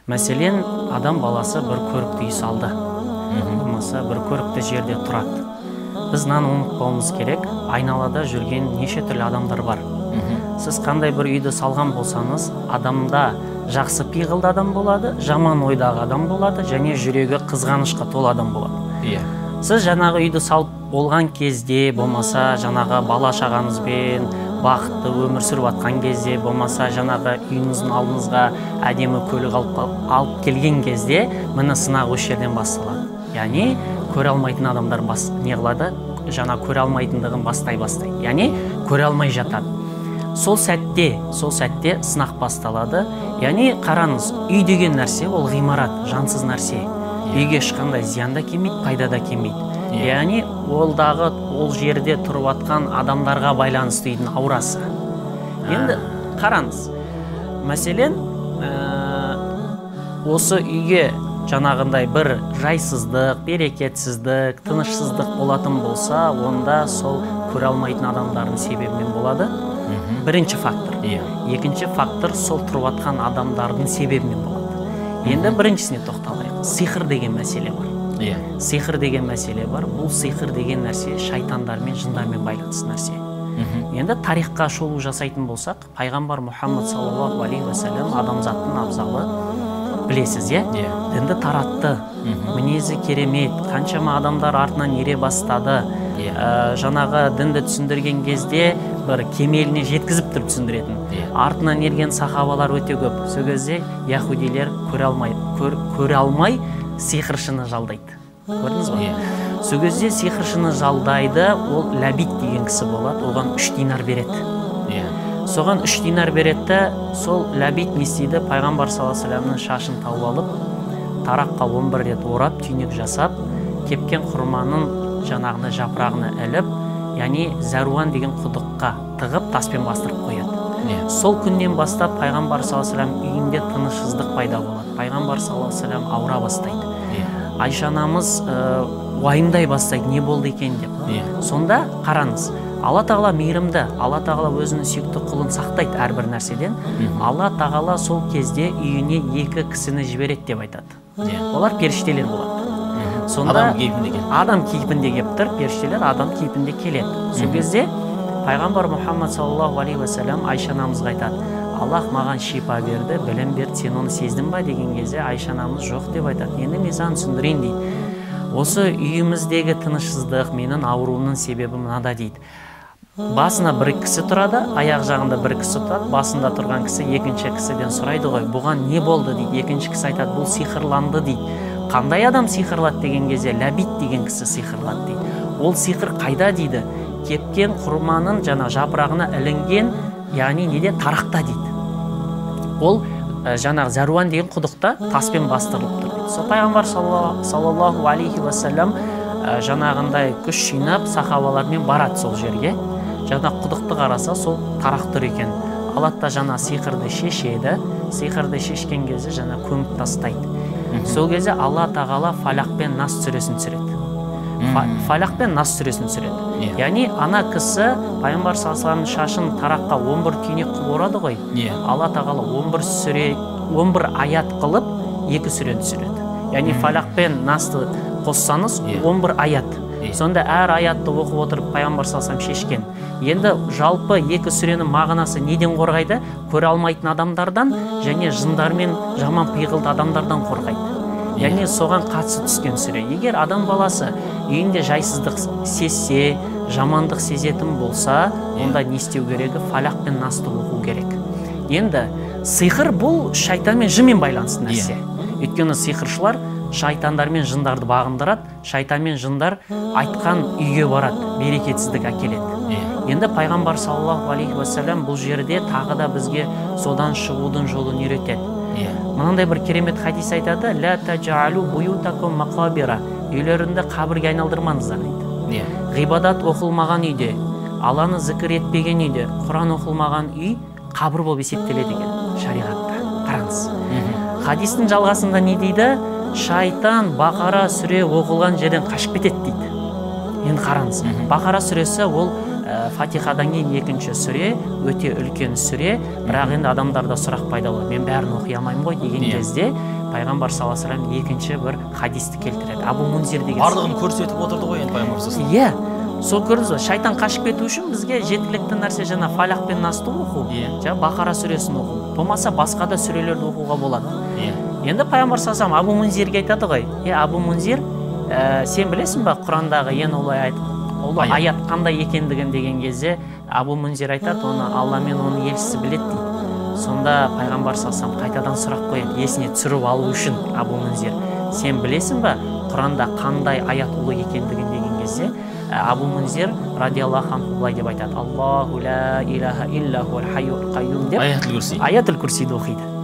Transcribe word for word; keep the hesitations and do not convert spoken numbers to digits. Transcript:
Мәселен, адам баласы бір көрікті үй салды. Болмаса бір көрікті жерде тұрады. Біз наны ұмытпауымыз керек, айналада жүрген неше түрлі адамдар бар. Сіз қандай бір үйді салған болсаңыз, адамда жақсы пиғылды адам болады, жаман ойдағы адам болады, және жүрегі қызғанышқа толы адам болады. Сіз жаңағы үйді салып болған кезде, болмаса жаңағы бала шағаңызбен бақытты өмір сүріп атқан кезде, болмаса жаңағы үйіңіздің алдыңызға әдемі көлік алып келген кезде, міне сынақ осы жерден басталады. Яғни көре алмайтын адамдар бас не қылады, жаңа көре алмайтындығын бастай бастайды. Яғни көре алмай жатады. Сол сәтте, сол сәтте сынақ басталады. Яғни қараңыз, үй деген нәрсе ол ғимарат, жансыз нәрсе. Үйге ешқандай зиян да келмейді, пайда да келмейді. Яғни олдағы ол жерде тұрып атқан адамдарға байланысты үйдің аурасы. Енді қараңыз, мәселен, осы үйге жаңағындай бір жайсыздық, берекетсіздік, тынышсыздық болатын болса, онда сол көре алмайтын адамдардың себебімен болады. Бірінші фактор. Екінші фактор сол тұрып атқан адамдардың себебімен болады. Енді біріншісіне тоқталайық. Сиқыр деген мәселе бар. Сиқыр деген мәселе бар. Бұл сиқыр деген нәрсе шайтандармен, жындармен байланысты нәрсе. Енді тарихқа шолу жасайтын болсақ, пайғамбар Мұхаммад саллаллаху алейхи ва саллям адамзаттың абзалы, білесіз, е? Дінді таратты, мінезі керемет, қаншама адамдар артынан ере бастады. Жаңағы дінді түсіндірген кезде бір кемеліне жеткізіп тұрып түсіндіретін. Артынан ерген сахабалар өте көп. Сол кезде яһудилер көре алмай, көре алмай сиқыршыны жалдайды. Көрдіңіз бе? Сол кезде сиқыршыны жалдайды, ол Ләбид деген кісі болады, оған үш динар береді. Соған үш динар береді, сол Ләбид не істейді? Пайғамбар саллаллаху алейхи ва саллямның шашын тауып алып, тараққа он бір рет орап, түйнек жасап, кепкен құрманың жаңағына жапырағына іліп, яғни Зәруан деген құдыққа тығып, таспен бастырып қояды. Сол күннен бастап пайғамбар саллаллаху алейхи ва саллям үйінде тынышсыздық пайда болады. Пайғамбар саллаллаху алейхи ва саллям ауыра бастайды. Айша анамыз уайымдай бастайды, не болды екен деп. Сонда қараңыз, Алла тағала мейірімді, Алла тағала өзінің сүйікті құлын сақтайды әрбір нәрседен. Алла тағала сол кезде үйіне екі кісіні жібереді деп айтады. Олар періштелер болады. Сонда адам кейпінде келіп тұр, періштелер адам кейпінде келеді. Сол кезде пайғамбар Мұхаммад саллаллаху алейхи ва саллям Айша анамызға айтады: Аллах маған шипа берді, білім берді, сен оны сездің ба деген кезде Айша анамыз жоқ деп айтады. Енді мен саған түсіндірейін дейді. Осы үйіміздегі тынышсыздық, менің ауруымның себебі мынада дейді. Басына бір кісі тұрады, аяқ жағында бір кісі тұрады, басында тұрған кісі екінші кісіден сұрайды ғой, бұған не болды дейді. Екінші кісі айтады, бұл сиқырланды дейді. Қандай адам сиқырлады деген кезде, Ләбид деген кісі сиқырлады дейді. Ол сиқыр қайда дейді? Кепкен құрманың жаңа жапырағына ілінген, яғни неде тарақта дейді. Ол жаңағы Зәруан деген құдықта таспен бастырылып тұр дейді. Сол пайғамбар саллаллаху алейхи ва саллям жаңағындай күш жинап сахабалармен барады сол жерге. Жаңа құдықты қараса, сол тарақ тұр екен. Аллах та жаңа сиқырды шешеді. Сиқырды шешкен кезде жаңа көміп тастайды. Сол кезде Алла тағала Фалақ пен Нас сүресін түсіреді. Фалақ пен Нас сүресін түсіреді. Яғни ана кісі пайғамбар саллаллаху алейхи ва саллямның шашын тараққа он бір түйнек қылып орады ғой. Алла тағала он бір сүре, он бір аят қылып екі сүрені түсіреді. Яғни Фалақ пен Насты қоссаңыз он бір аят. Сонда әр аятты оқып отырып пайғамбар саллаллаху алейхи ва саллям шешкен. Енді жалпы екі сүренің мағынасы неден қорғайды? Көре алмайтын адамдардан және жындар мен жаман пиғылды адамдардан қорғайды. Яғни соған қатысы түскен сүре. Егер адам баласы үйінде жайсыздық сезсе, жамандық сезетін болса, онда не істеу керегі? Фалақ пен Насты оқу керек. Енді сиқыр бұл шайтан мен жынмен байланысты нәрсе. Өйткені сиқыршылар шайтандар мен жындарды бағындырады, шайтан мен жындар айтқан үйге барады, берекетсіздік әкеледі. Енді пайғамбар саллаллаху алейхи ва саллям бұл жерде тағы да бізге содан шығудың жолын үйретеді. Мынандай бір керемет хадис айтады: «Ля таджалу буютакум мақабира». Үйлерінде қабірге айналдырмаңыздар дейді. Ғибадат оқылмаған үйде, Алланы зікір етпеген үйде, Құран оқылмаған үй қабір болып есептеледі екен шариғатта. Қараңыз. Хадистің жалғасында не дейді? Шайтан Бақара сүре оқылған жерден қашып кетеді дейді. Енді қараңыз. Бақара сүресі ол Фатихадан кейін екінші сүре өте үлкен сүре, бірақ енді адамдарда сұрақ пайда болады. Мен бәрін оқи алмаймын ғой деген кезде пайғамбар саллаллаху алейхи ва саллям екінші бір хадисті келтіреді. Абу Мунзир деген. Барлығын көрсетіп отырды ғой енді пайғамбар саллаллаху алейхи ва саллям. Иә. Сол көрдіңіз бе, шайтан қашып кету үшін бізге жеткілікті нәрсе жаңа Фалақ пен Насты оқу, жаңа Бақара сүресін оқу. Болмаса басқа да сүрелерді оқуға болады. Енді пайғамбар саллаллаху алейхи ва саллям Абу Мунзирге айтады ғой: "Е Абу Мунзир, сен білесің ба Құрандағы ең олай ұлы аят қандай екендігін?" деген кезде Абу Мунзир айтады: "Оны Алла мен оның елшісі біледі" дейді. Сонда пайғамбар саллаллаху алейхи ва саллям қайтадан сұрақ қояды, есіне түсіріп алу үшін: "Абу Мунзир, сен білесің ба Құранда қандай аят ұлы екендігін?" деген кезде Абу Мунзир радиаллаху анху былай деп айтады: "Аллаху ла илаха илля хуал хайюл қайюм" деп Аятул Курси. Аятул Курсиді оқиды.